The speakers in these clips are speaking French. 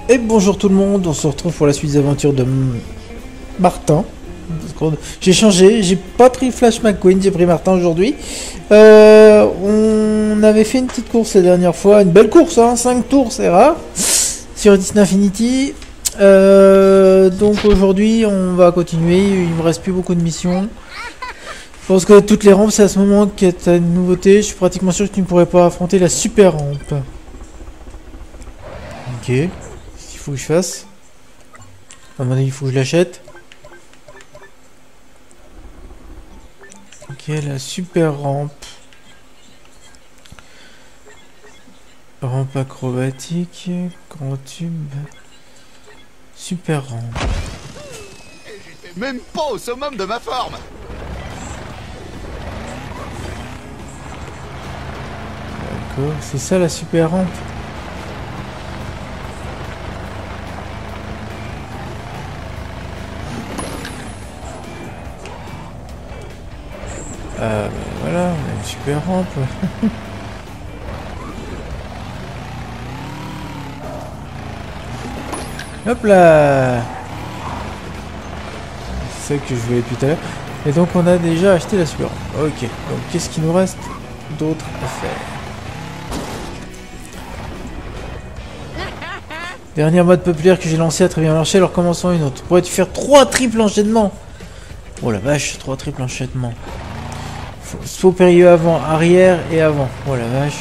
Et bonjour tout le monde, on se retrouve pour la suite des aventures de Martin. J'ai changé, j'ai pas pris Flash McQueen, j'ai pris Martin aujourd'hui. On avait fait une petite course la dernière fois, une belle course, hein, 5 tours, c'est rare, sur Disney Infinity. Donc aujourd'hui, on va continuer, il me reste plus beaucoup de missions. Je pense que toutes les rampes, c'est à ce moment qu'il y a une nouveauté. Je suis pratiquement sûr que tu ne pourrais pas affronter la super rampe. Ok. Qu'est-ce qu'il faut que je fasse? À mon avis, il faut que je l'achète. Ok, la super rampe. Rampe acrobatique. Grand tube. Super rampe. Même pas au summum de ma forme. D'accord, c'est ça la super rampe. Voilà, on a une super rampe. Hop là. C'est ça que je voulais depuis tout à l'heure. Et donc on a déjà acheté la super rampe. Ok, donc qu'est-ce qu'il nous reste d'autre à faire? Dernier mode populaire que j'ai lancé a très bien marché, alors commençons une autre. Pourrais-tu faire 3 triples enchaînements? Oh la vache, 3 triples enchaînements. Saut périlleux avant, arrière et avant. Oh la vache.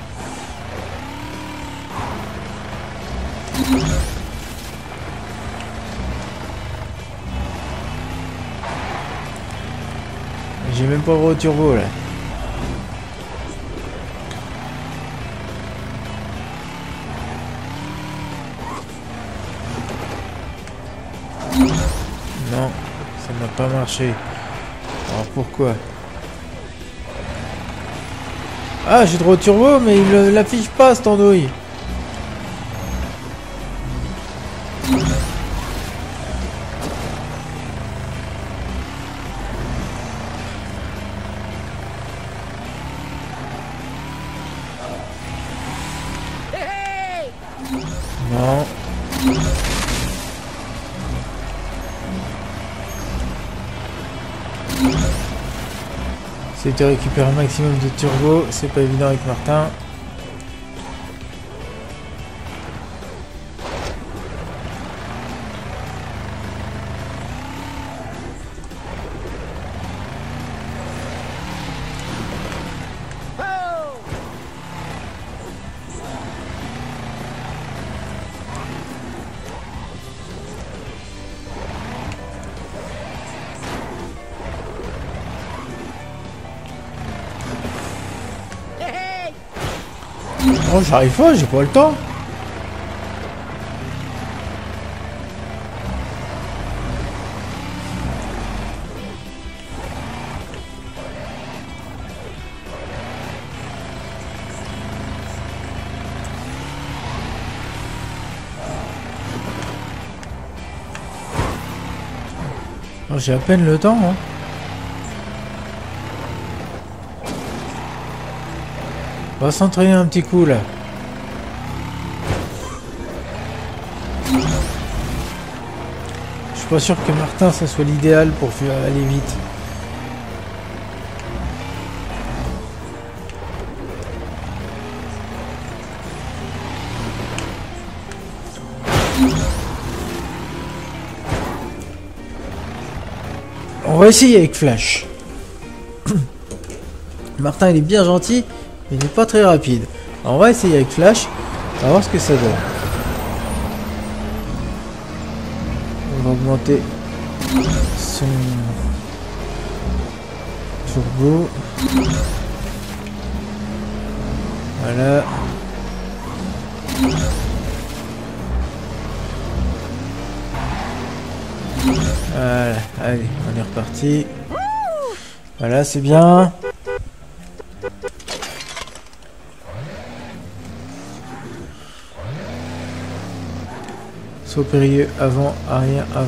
J'ai même pas le turbo là. Non, ça n'a pas marché. Alors pourquoi? Ah, j'ai droit au turbo, mais il ne l'affiche pas cette andouille. Non. C'est de récupérer un maximum de turbo, c'est pas évident avec Martin. Oh, j'arrive pas, j'ai pas le temps. Oh, j'ai à peine le temps, hein. On va s'entraîner un petit coup là. Je suis pas sûr que Martin ça soit l'idéal pour faire aller vite. On va essayer avec Flash. Martin il est bien gentil, mais il n'est pas très rapide. Alors, on va essayer avec Flash, on va voir ce que ça donne. On va augmenter son turbo. Voilà. Voilà, allez, on est reparti. Voilà, c'est bien. Saut périlleux avant, arrière, avant.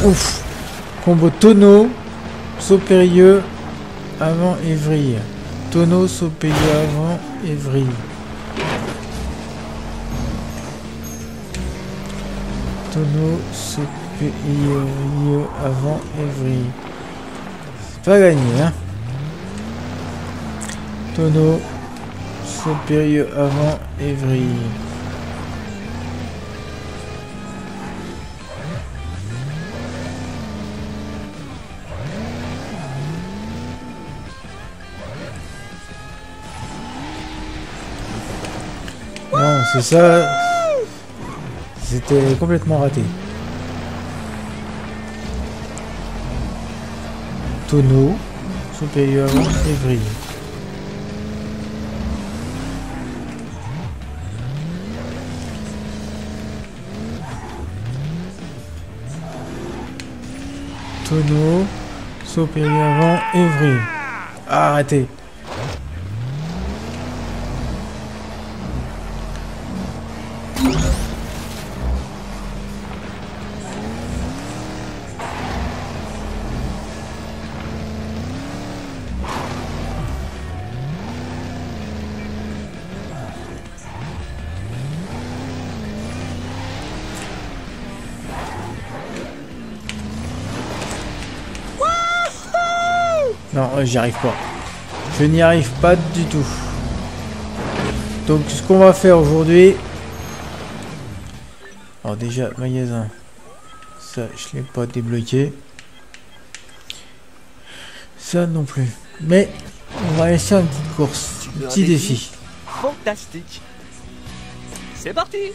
Ouf. Combo tonneau, saut périlleux, avant et vrille. Tonneau, saut périlleux avant et vrille. Tonneau, saut périlleux avant et vrille. C'est pas gagné, hein. Tonneau, saut périlleux avant et vrille. Non, c'est ça. C'était complètement raté. Tonneau, saut périlleux avant et vrille. Tonneau, saut périlleux avant et vrille. Ah, arrêtez. Non, j'y arrive pas. Je n'y arrive pas du tout. Donc ce qu'on va faire aujourd'hui... Alors déjà, magasin. Ça, je l'ai pas débloqué. Ça non plus. Mais on va laisser une petite course. Un petit défi. Fantastique. C'est parti.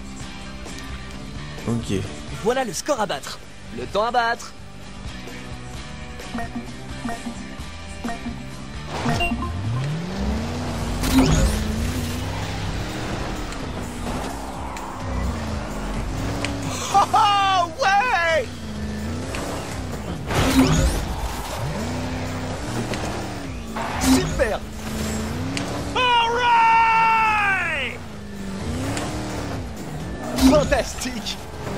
Ok. Voilà le score à battre. Le temps à battre. Oh, ouais! Super. Alright! Fantastique.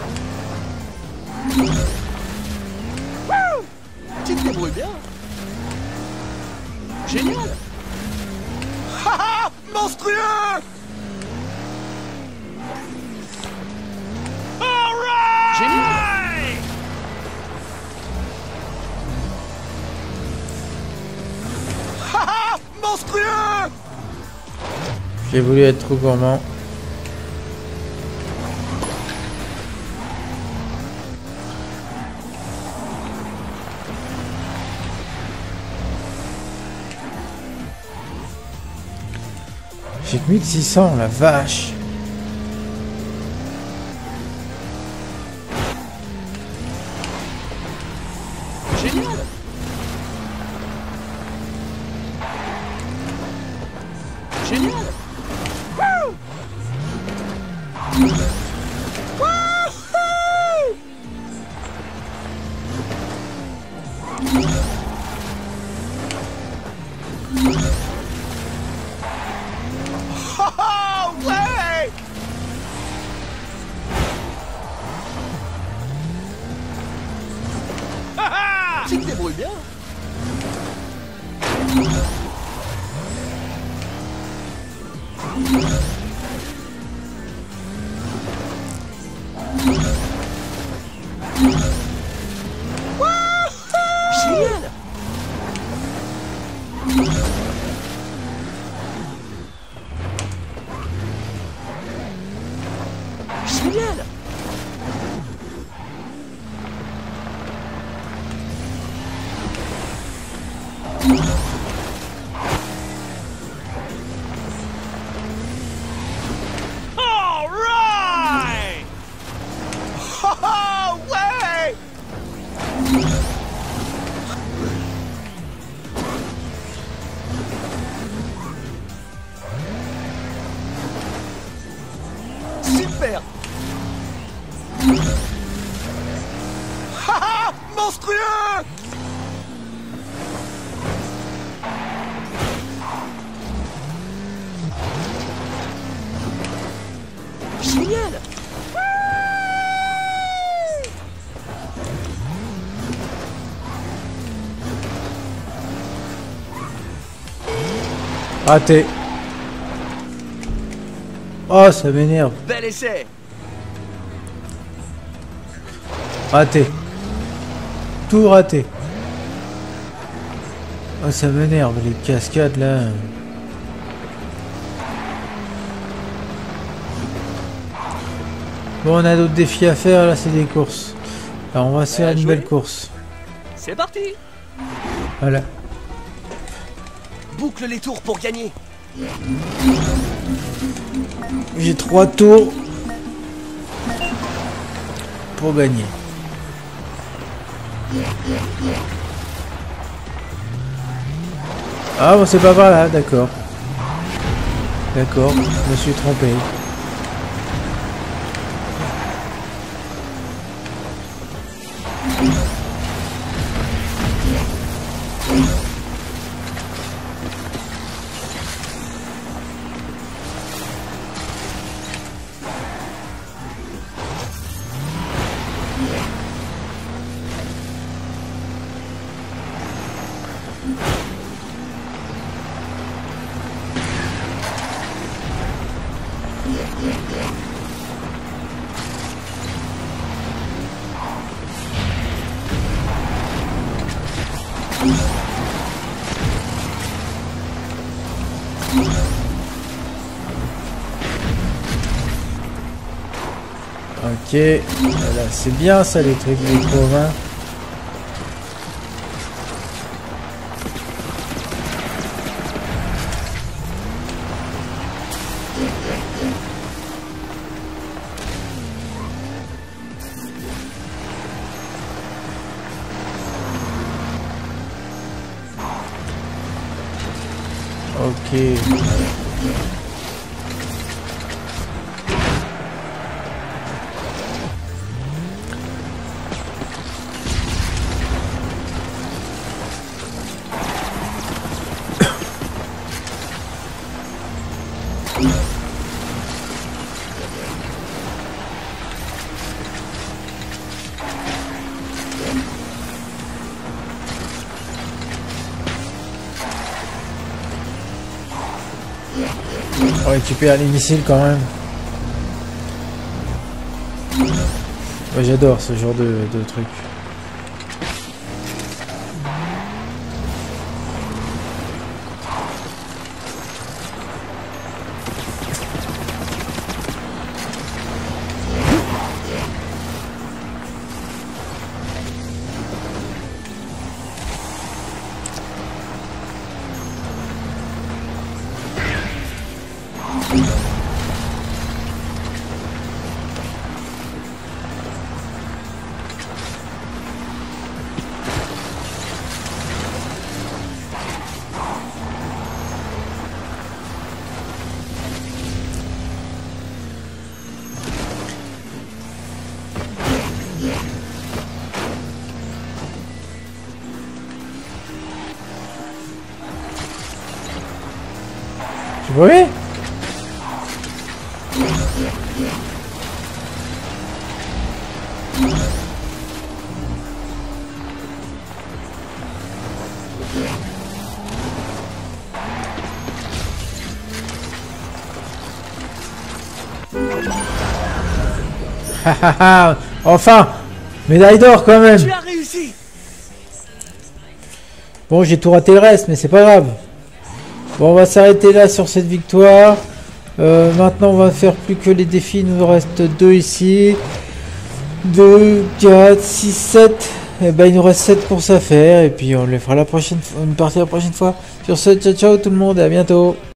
Wouh! Tu te débrouilles bien. Génial. Haha! Monstrueux! Alright! Génial. Haha! Monstrueux! J'ai voulu être trop gourmand. J'ai que 1600, la vache. Génial. Génial. Wouh! Oh, ouais! Haha! Tu te débrouilles bien. Génial. Génial. Alright! Oh, ouais! Super. Haha! Monstrueux! Génial. Raté. Oh, ça m'énerve. Bel essai. Raté. Tout raté. Oh, ça m'énerve, les cascades là. Bon, on a d'autres défis à faire, là c'est des courses. Alors on va se faire une belle course. C'est parti. Voilà. Boucle les tours pour gagner. J'ai 3 tours pour gagner. Ah bon, c'est pas par là, d'accord. D'accord, je me suis trompé. Ok, voilà, c'est bien ça les trucs des provinces. Ok. On récupère les missiles quand même. Ouais, j'adore ce genre de truc. Tu vois? Enfin, médaille d'or quand même. Tu as réussi. Bon, j'ai tout raté le reste, mais c'est pas grave. Bon, on va s'arrêter là sur cette victoire. Maintenant, on va faire plus que les défis. Il nous reste 2 ici. 2, 4, 6, 7. Et ben, il nous reste 7 courses à faire. Et puis, on les fera la prochaine, une partie la prochaine fois. Sur ce, ciao, ciao tout le monde et à bientôt.